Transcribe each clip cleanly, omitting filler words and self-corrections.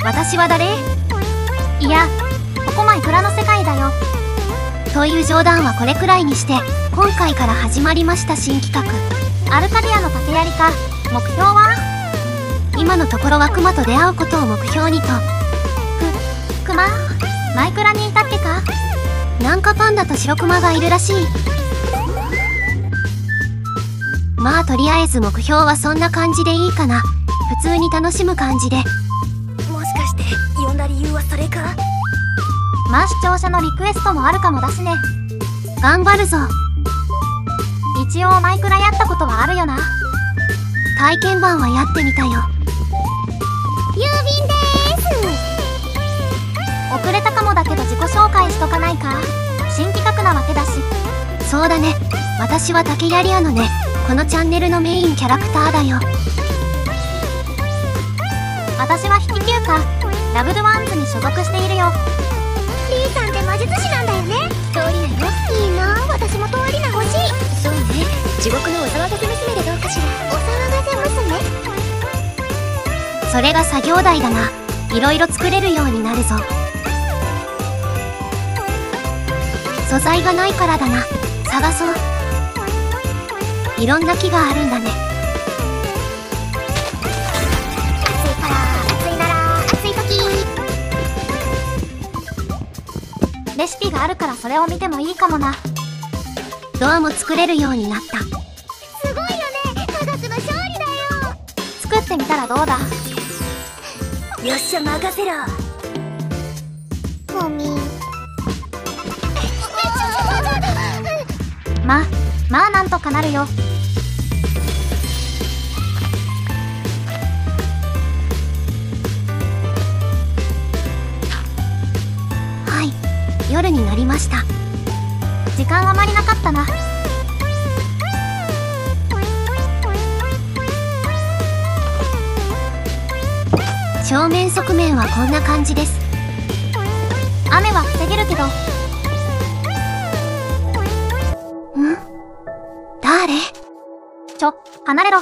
私は誰？ いや、ここマイクラの世界だよ。 という冗談はこれくらいにして、今回から始まりました新企画。 アルカディアの竹槍か。目標は？ 今のところはクマと出会うことを目標にと。 クマ？マイクラにいたっけか？ なんかパンダと白クマがいるらしい。まあとりあえず目標はそんな感じでいいかな。普通に楽しむ感じで。 もしかして呼んだ理由はそれか？ まあ視聴者のリクエストもあるかもだしね。 頑張るぞ。 一応マイクラやったことはあるよな。 体験版はやってみたよ。 郵便でーす。 遅れたかもだけど自己紹介しとかないか。新企画なわけだし。 そうだね。私は竹槍屋のね。このチャンネルのメインキャラクターだよ。 私は引き級か。ラブドゥワンズに所属しているよ。 リーさんって魔術師なんだよね。通りなの？いいな、私も通りな欲しい。そうね、地獄のお騒がせ娘でどうかしら。お騒がせ娘？ それが作業台だな。いろいろ作れるようになるぞ。素材がないからだな。探そう。いろんな木があるんだね。 暑いから暑いなら暑い時。 レシピがあるからそれを見てもいいかもな。 ドアも作れるようになった。 すごいよね、科学の勝利だよ。 作ってみたらどうだ？ よっしゃ任せろ。ゴミ。 まあなんとかなるよ。 はい、夜になりました。 時間あまりなかったな。 正面側面はこんな感じです。 雨は防げるけど。 誰？ 離れろ。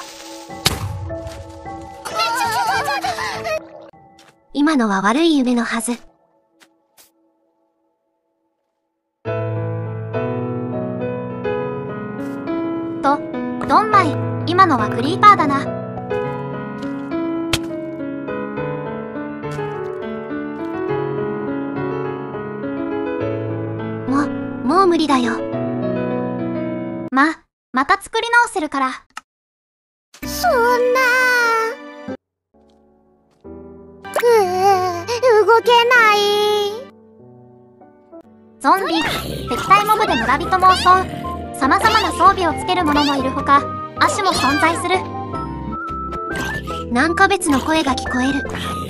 今のは悪い夢のはず。 ドンマイ、今のはクリーパーだな。 もう無理だよ。 また作り直せるから。 そんな。動けない。 ゾンビ、敵対モブで村人も襲う。様々な装備をつける者もいるほか、亜種も存在する。 なんか別の声が聞こえる。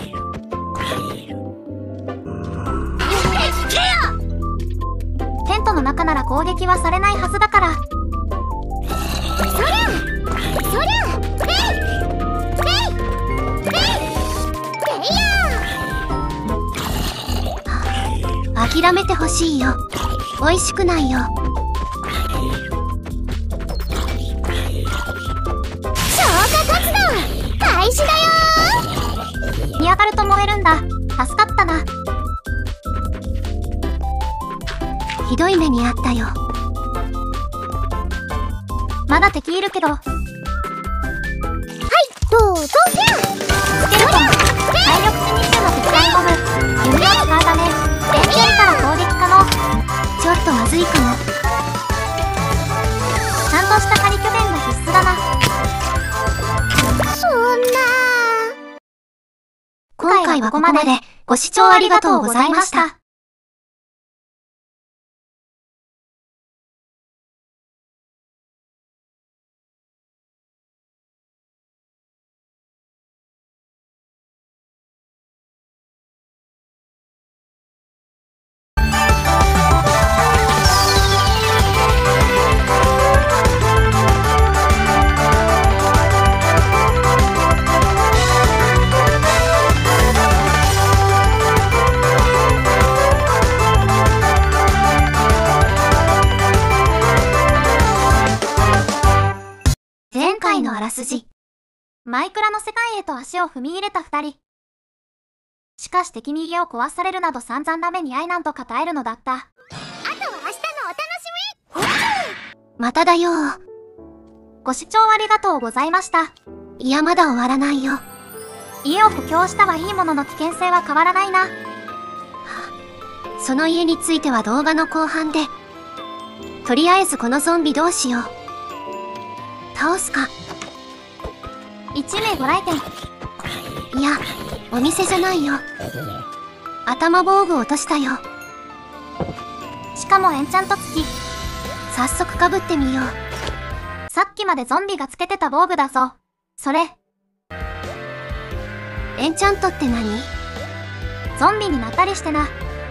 テントの中なら攻撃はされないはずだから。 そりゃ諦めてほしいよ。美味しくないよ。 消火活動開始だよ。 見上がると燃えるんだ。助かったな。 ひどい目にあったよ。 まだ敵いるけど。 どうぞ。 スケルトン、体力値2種の敵対モブ。弓を使うため遠距離から攻撃可能。 ちょっとまずいかも。 ちゃんとした仮拠点が必須だな。 そんな。 今回はここまで。ご視聴ありがとうございました。前回のあらすじ。 マイクラの世界へと足を踏み入れた2人。 しかし敵に家を壊されるなど散々な目に遭いなんとか耐えるのだった。 あとは明日のお楽しまただよ。 ご視聴ありがとうございました。 いや、まだ終わらないよ。 家を補強したはいいものの危険性は変わらないな。 その家については動画の後半で。とりあえずこのゾンビどうしよう。倒すか。 1名ご来店。 いや、お店じゃないよ。頭防具落としたよ。 しかもエンチャント付き。 早速かぶってみよう。 さっきまでゾンビがつけてた防具だぞ。それ。 エンチャントって何？ ゾンビになったりしてな。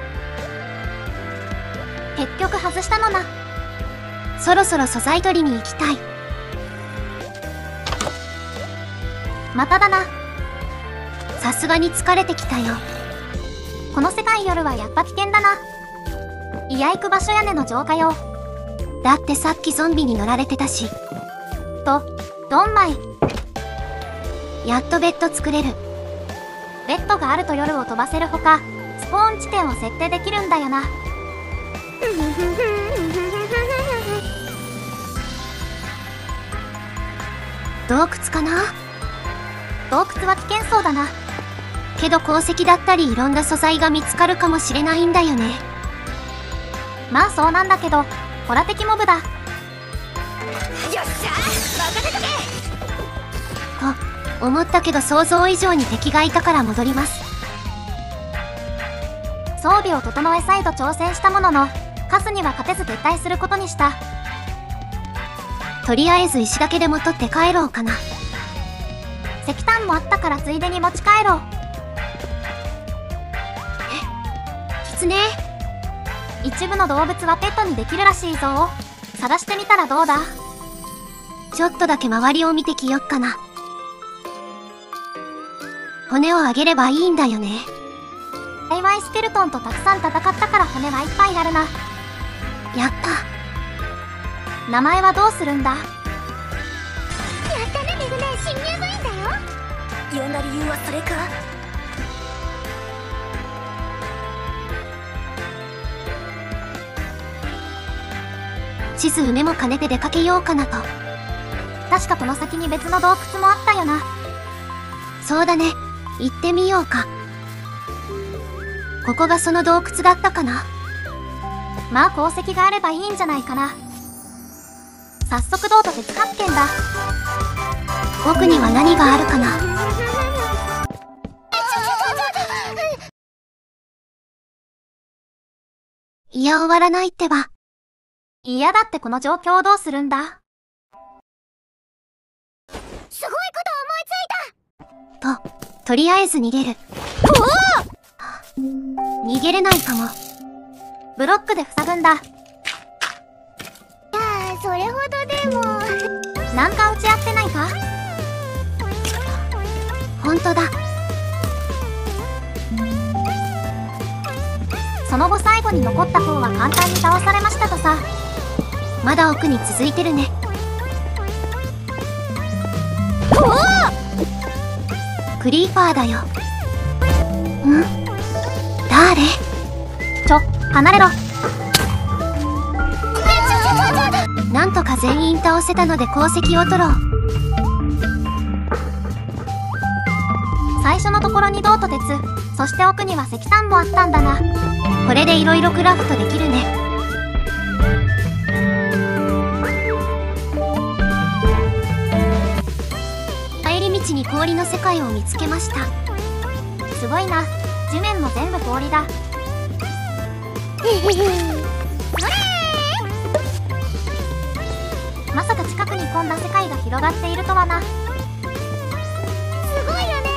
結局外したのな。 そろそろ素材取りに行きたい。 まただな。 さすがに疲れてきたよ。 この世界夜はやっぱ危険だな。いや行く場所やねの浄化よ。 だってさっきゾンビに乗られてたし。 ドンマイ。 やっとベッド作れる。 ベッドがあると夜を飛ばせるほか、スポーン地点を設定できるんだよな。 洞窟かな？ 洞窟は危険そうだな。 けど鉱石だったりいろんな素材が見つかるかもしれないんだよね。 まあそうなんだけど、ホラ敵モブだ。 み。よっしゃ任せとけ。 と思ったけど想像以上に敵がいたから戻ります。 装備を整え再度挑戦したものの、カスには勝てず撤退することにした。 とりあえず石だけでも取って帰ろうかな。 石炭もあったからついでに持ち帰ろう。 キツネ。 一部の動物はペットにできるらしいぞ。探してみたらどうだ？ ちょっとだけ周りを見てきよっかな。骨をあげればいいんだよね。 幸いスケルトンとたくさん戦ったから骨はいっぱいあるな。 やった。 名前はどうするんだ？ やったねメグネ、新入部員だよ。呼んだ理由はそれか？ 地図埋めも兼ねて出かけようかなと。 確かこの先に別の洞窟もあったよな。 そうだね、行ってみようか。ここがその洞窟だったかな。 まあ鉱石があればいいんじゃないかな。早速銅と鉄発見だ。 僕には何があるかな。いや、終わらないってば。 いやだってこの状況をどうするんだ？ すごいこと思いついた。 とりあえず逃げる。逃げれないかも。 ブロックで塞ぐんだ。 いやー、それほどでも。 なんか打ち合ってないか？ ほんとだ。 その後最後に残った方は簡単に倒されましたとさ。 まだ奥に続いてるね。クリーパーだよ。ん？誰？ 離れろ。 なんとか全員倒せたので鉱石を取ろう。 最初のところに銅と鉄、そして奥には石炭もあったんだな。 これでいろいろクラフトできるね。帰り道に氷の世界を見つけました。 すごいな。地面も全部氷だ。まさか近くにこんな世界が広がっているとはな。 すごいよね。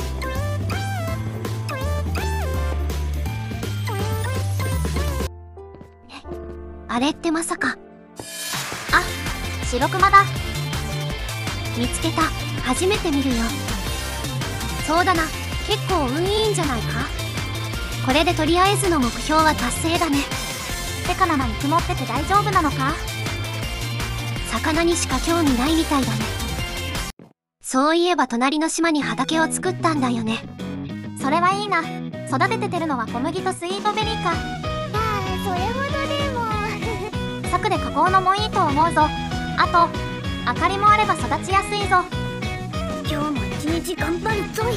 あれってまさか。 あ、白熊だ。 見つけた。初めて見るよ。そうだな、結構運いいんじゃないか。これでとりあえずの目標は達成だね。 てか生に曇ってて大丈夫なのか？ 魚にしか興味ないみたいだね。そういえば隣の島に畑を作ったんだよね。 それはいいな。育ててるのは小麦とスイートベリーか。 ああ、それほどでも策で加工のもいいと思うぞ。あと明かりもあれば育ちやすいぞ。 今日も一日頑張るぞい。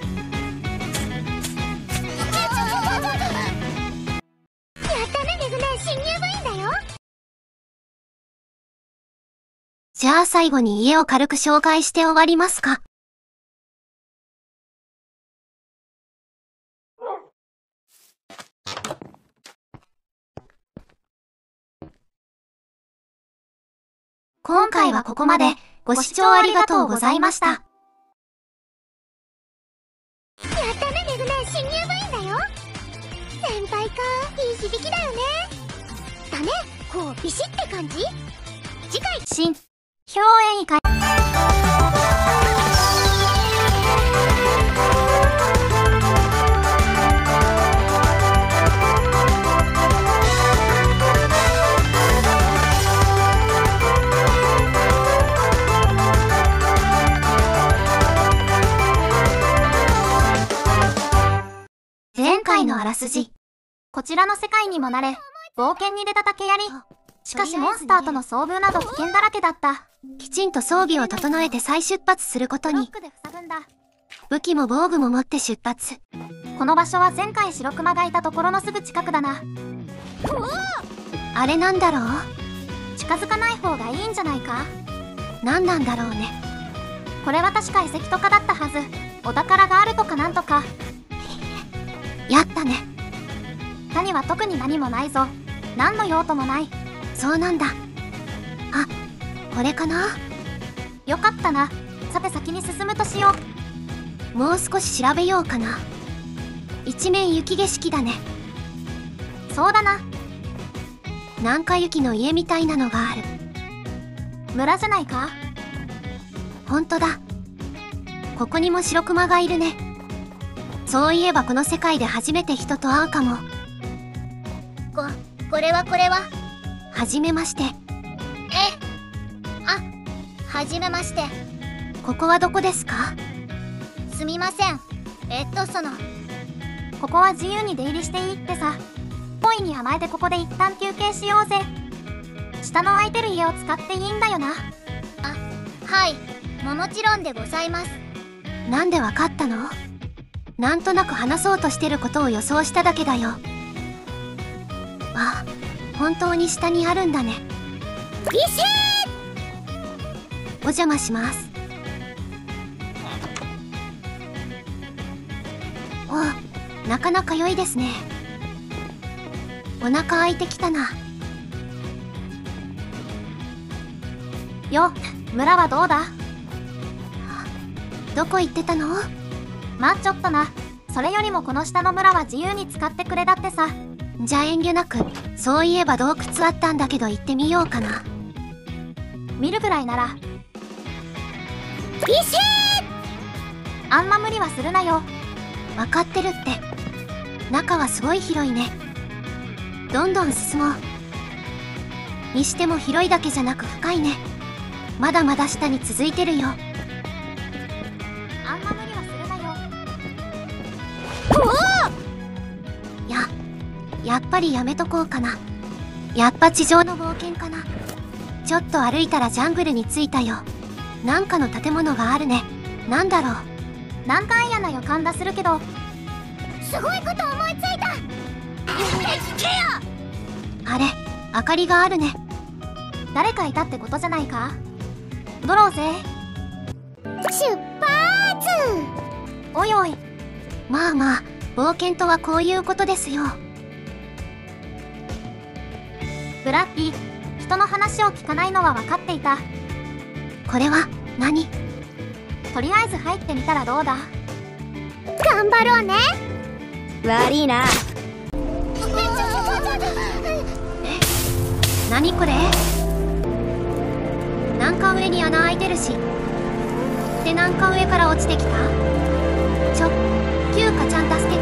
やったね、メグネ、新入部員だよ。 じゃあ最後に家を軽く紹介して終わりますか。今回はここまで。ご視聴ありがとうございました。 やったね、メグネ、新入部員だよ。先輩か、いい響きだよね。だね、こうビシッて感じ。次回新表演会。 前回のあらすじ。 こちらの世界にも慣れ、冒険に出た竹槍。しかしモンスターとの遭遇など危険だらけだった。 きちんと装備を整えて再出発することに。 ロックで塞ぐんだ。 武器も防具も持って出発。 この場所は前回白熊がいたところのすぐ近くだな。 あれなんだろう？ 近づかない方がいいんじゃないか？ 何なんだろうね。 これは確か遺跡とかだったはず。お宝があるとかなんとか。 やったね。 他には特に何もないぞ。何の用途もない。 そうなんだ。あ、これかな？ よかったな。さて先に進むとしよう。もう少し調べようかな。一面雪景色だね。 そうだな。 南下雪の家みたいなのがある。 村じゃないか？ ほんとだ。ここにも白熊がいるね。そういえばこの世界で初めて人と会うかも。 これははじめまして。 はじめまして。 ここはどこですか？ すみません。 ここは自由に出入りしていいってさ。ポイに甘えてここで一旦休憩しようぜ。下の空いてる家を使っていいんだよな。 はい、もちろんでございます。 なんでわかったの？なんとなく話そうとしてることを予想しただけだよ。あ、本当に下にあるんだね。 ビシお邪魔します。お、なかなか良いですね。お腹空いてきたな。 よ、村はどうだ？ どこ行ってたの？ まあちょっとな。それよりもこの下の村は自由に使ってくれだってさ。 じゃあ遠慮なく。そういえば洞窟あったんだけど行ってみようかな。 見るぐらいなら。 ビシあんま無理はするなよ。 わかってるって。中はすごい広いね。どんどん進もう。にしても広いだけじゃなく深いね。まだまだ下に続いてるよ。 あんま無理はするなよ。 やっぱりやめとこうかな。やっぱ地上の冒険かな。ちょっと歩いたらジャングルに着いたよ。なんかの建物があるね。なんだろう。 なんか嫌な予感がするけど。 すごいこと思いついた。聞けよ。 あれ、明かりがあるね。 誰かいたってことじゃないか？ドローぜ。 出発。 おいおい。 まあまあ、冒険とはこういうことですよ。 ブラッディ、人の話を聞かないのは分かっていた。 これは何？ とりあえず入ってみたらどうだ？ 頑張ろうね。 悪いな。 何これ？なんか上に穴開いてるし。でなんか上から落ちてきた？キューカちゃん助けて。